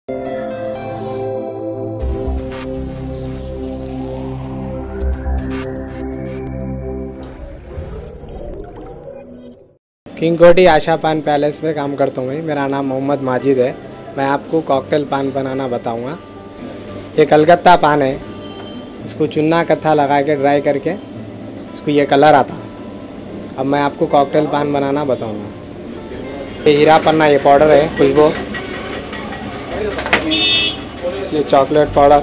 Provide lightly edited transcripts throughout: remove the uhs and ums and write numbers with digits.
King कोठी आशा पान palace में काम करता हूँ। मेरा नाम मोहम्मद माजिद है। मैं आपको कॉकटेल पान बनाना बताऊँगा। ये कलकत्ता पान है। इसको चुन्ना कत्था लगा के ड्राई करके इसको ये कलर आता। अब मैं आपको कॉकटेल पान बनाना बताऊँगा। ये हीरा पन्ना, ये पाउडर है खुशबू, ये चॉकलेट पाउडर,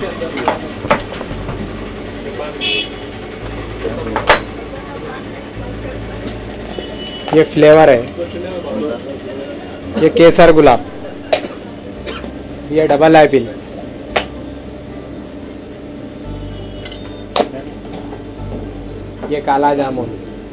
ये फ्लेवर है, ये केसर गुलाब, ये डबल एपिल, ये काला जामुन,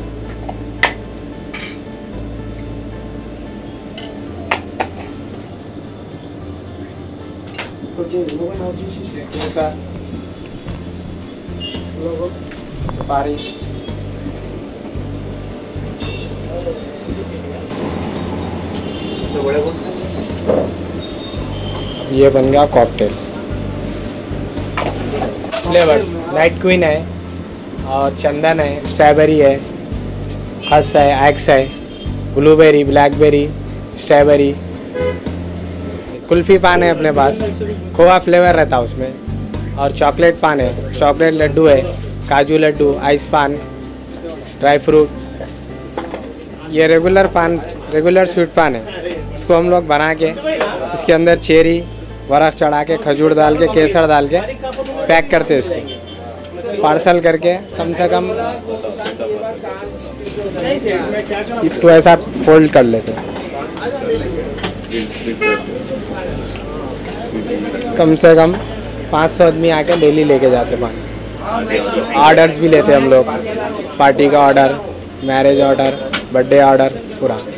सुपारी, ये बन गया कॉकटेल। फ्लेवर नाइट क्वीन है और चंदन है, स्ट्रॉबेरी है, खस है, एग्स है, ब्लूबेरी, ब्लैकबेरी, स्ट्रॉबेरी। कुल्फ़ी पान है अपने पास, खोवा फ्लेवर रहता है उसमें। और चॉकलेट पान है, चॉकलेट लड्डू है, काजू laddoo, ice paan, dry fruit. ये regular paan, regular sweet paan है। इसको हम लोग बना के इसके अंदर चेरी बर्फ़ चढ़ा के, खजूर डाल के, केसर डाल के पैक करते हैं। इसको पार्सल करके कम से कम इसको ऐसा फोल्ड कर लेते हैं। कम से कम 500 आदमी आके डेली लेके जाते पानी। ऑर्डर्स भी लेते हम लोग, पार्टी का order, marriage order, birthday order, पूरा।